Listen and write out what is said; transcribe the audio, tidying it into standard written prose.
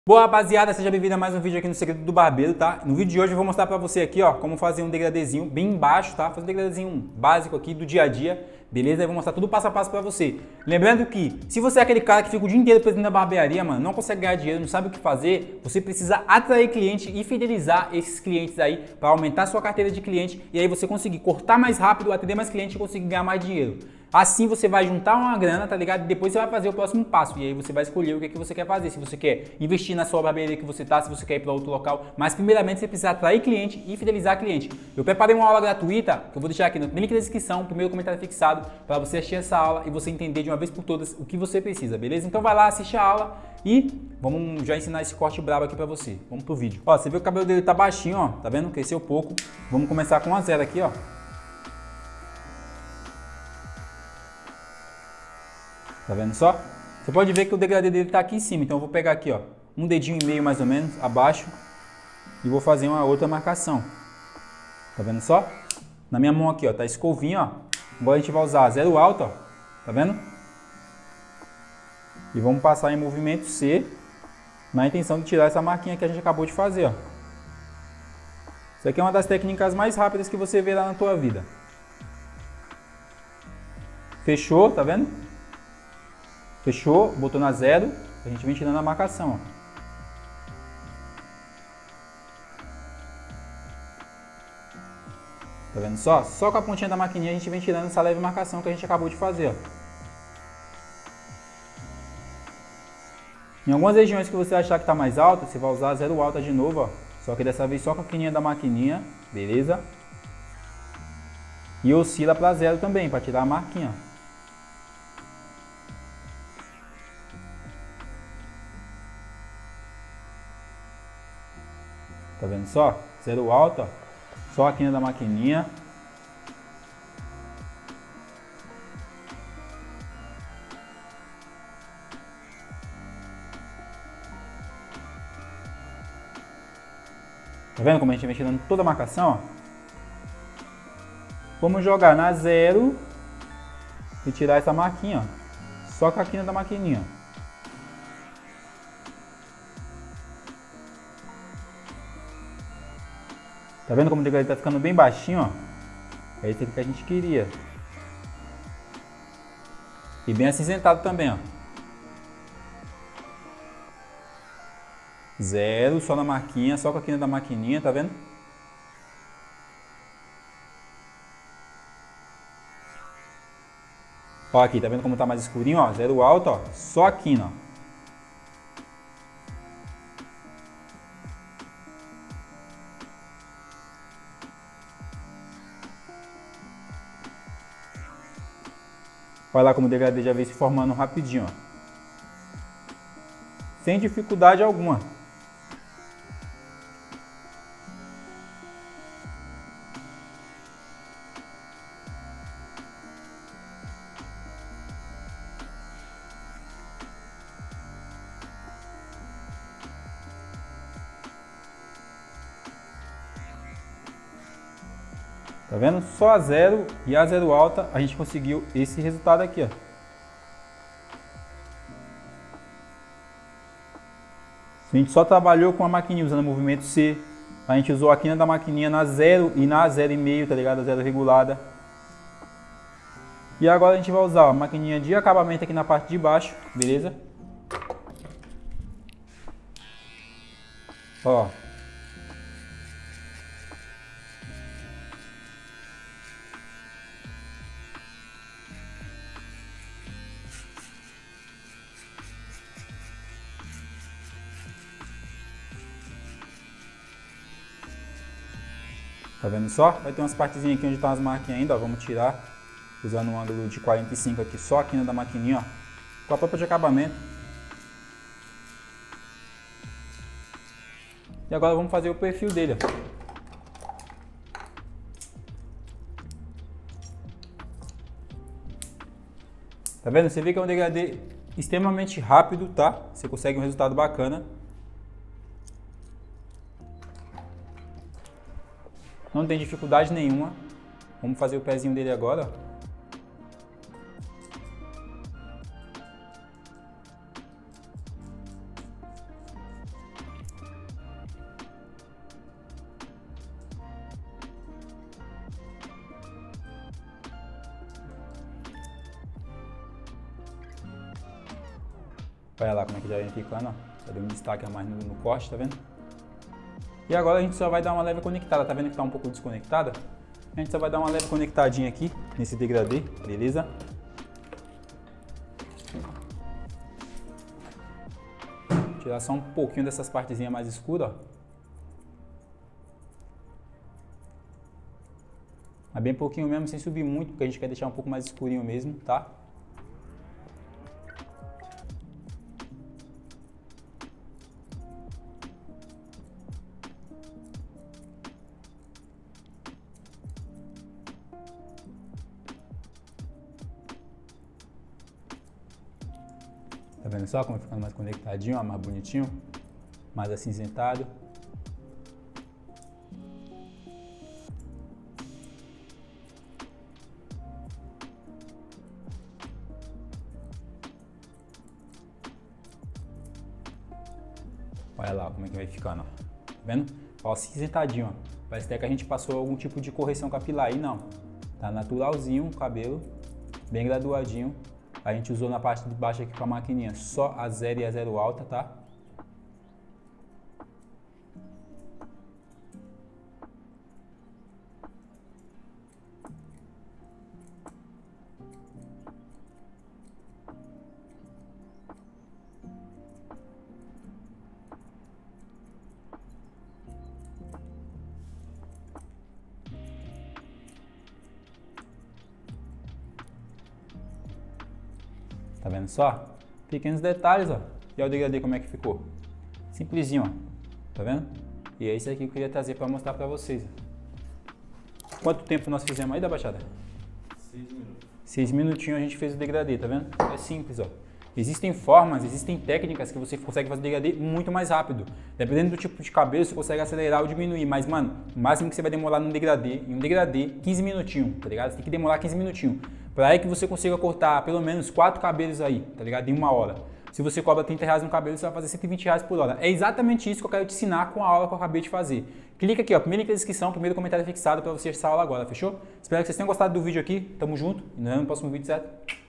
Boa rapaziada, seja bem-vindo a mais um vídeo aqui no Segredo do Barbeiro, tá? No vídeo de hoje eu vou mostrar pra você aqui, ó, como fazer um degradezinho bem embaixo, tá? Fazer um degradezinho básico aqui do dia a dia, beleza? Eu vou mostrar tudo passo a passo pra você. Lembrando que, se você é aquele cara que fica o dia inteiro preso na barbearia, mano, não consegue ganhar dinheiro, não sabe o que fazer, você precisa atrair cliente e fidelizar esses clientes aí pra aumentar a sua carteira de cliente e aí você conseguir cortar mais rápido, atender mais cliente e conseguir ganhar mais dinheiro. Assim você vai juntar uma grana, tá ligado? E depois você vai fazer o próximo passo. E aí você vai escolher o que você quer fazer. Se você quer investir na sua barbearia que você tá, se você quer ir para outro local. Mas primeiramente você precisa atrair cliente e fidelizar cliente. Eu preparei uma aula gratuita, que eu vou deixar aqui no link da descrição, primeiro comentário fixado, para você assistir essa aula e você entender de uma vez por todas o que você precisa, beleza? Então vai lá, assiste a aula e vamos já ensinar esse corte brabo aqui para você. Vamos pro vídeo. Ó, você vê que o cabelo dele tá baixinho, ó. Tá vendo? Cresceu pouco. Vamos começar com a zero aqui, ó. Tá vendo só? Você pode ver que o degradê dele tá aqui em cima, então eu vou pegar aqui, ó, um dedinho e meio mais ou menos, abaixo, e vou fazer uma outra marcação. Tá vendo só? Na minha mão aqui, ó, tá escovinha, ó. Agora a gente vai usar zero alto, ó. Tá vendo? E vamos passar em movimento C, na intenção de tirar essa marquinha que a gente acabou de fazer, ó. Isso aqui é uma das técnicas mais rápidas que você verá na tua vida. Fechou, tá vendo? Fechou, botou na zero, a gente vem tirando a marcação, ó. Tá vendo só? Só com a pontinha da maquininha a gente vem tirando essa leve marcação que a gente acabou de fazer, ó. Em algumas regiões que você achar que tá mais alto, você vai usar zero alta de novo, ó. Só que dessa vez só com a quininha da maquininha, beleza? E oscila para zero também, para tirar a marquinha, ó. Tá vendo só? Zero alto, ó. Só a quina da maquininha. Tá vendo como a gente vem tirando toda a marcação, ó? Vamos jogar na zero e tirar essa marquinha, ó. Só com a quina da maquininha. Tá vendo como o degradê tá ficando bem baixinho, ó? É isso aqui que a gente queria. E bem acinzentado também, ó. Zero, só na marquinha, só com a quina da maquininha, tá vendo? Ó aqui, tá vendo como tá mais escurinho, ó? Zero alto, ó. Só a quina, ó. Olha lá como o degradê já veio se formando rapidinho, ó. Sem dificuldade alguma. Tá vendo? Só a zero e a zero alta a gente conseguiu esse resultado aqui, ó. A gente só trabalhou com a maquininha usando o movimento C. A gente usou a quina da maquininha na zero e na 0,5, tá ligado? A zero regulada. E agora a gente vai usar a maquininha de acabamento aqui na parte de baixo, beleza? Ó. Tá vendo só? Vai ter umas partezinhas aqui onde tá as marquinhas ainda, ó. Vamos tirar, usando um ângulo de 45 aqui, só a quina da maquininha, ó. Com a tampa de acabamento. E agora vamos fazer o perfil dele, ó. Tá vendo? Você vê que é um degradê extremamente rápido, tá? Você consegue um resultado bacana. Não tem dificuldade nenhuma. Vamos fazer o pezinho dele agora, ó. Olha lá como é que já vem ficando, ó. Já deu um destaque a mais no corte, tá vendo? E agora a gente só vai dar uma leve conectada, tá vendo que tá um pouco desconectada? A gente só vai dar uma leve conectadinha aqui nesse degradê, beleza? Tirar só um pouquinho dessas partezinhas mais escuras, ó. Mas bem pouquinho mesmo, sem subir muito, porque a gente quer deixar um pouco mais escurinho mesmo, tá? Tá vendo só como ficando mais conectadinho, ó, mais bonitinho, mais acinzentado. Olha lá como é que vai ficando, ó. Tá vendo? Ó, acinzentadinho, ó. Parece até que a gente passou algum tipo de correção capilar aí, não. Tá naturalzinho o cabelo, bem graduadinho. A gente usou na parte de baixo aqui com a maquininha só a 0 e a 0 alta, tá? Tá vendo só? Pequenos detalhes, ó. E olha o degradê como é que ficou. Simplesinho, ó. Tá vendo? E é isso aqui que eu queria trazer pra mostrar pra vocês. Quanto tempo nós fizemos aí da Baixada? 6 minutos. 6 minutinhos a gente fez o degradê, tá vendo? É simples, ó. Existem formas, existem técnicas que você consegue fazer o degradê muito mais rápido. Dependendo do tipo de cabelo, você consegue acelerar ou diminuir. Mas, mano, o máximo que você vai demorar em um degradê, 15 minutinhos, tá ligado? Você tem que demorar 15 minutinhos. Pra aí que você consiga cortar pelo menos 4 cabelos aí, tá ligado? Em 1 hora. Se você cobra 30 reais no cabelo, você vai fazer 120 reais por hora. É exatamente isso que eu quero te ensinar com a aula que eu acabei de fazer. Clica aqui, ó, primeiro link na descrição, primeiro comentário fixado pra você essa aula agora, fechou? Espero que vocês tenham gostado do vídeo aqui. Tamo junto. E nos vemos no próximo vídeo, certo?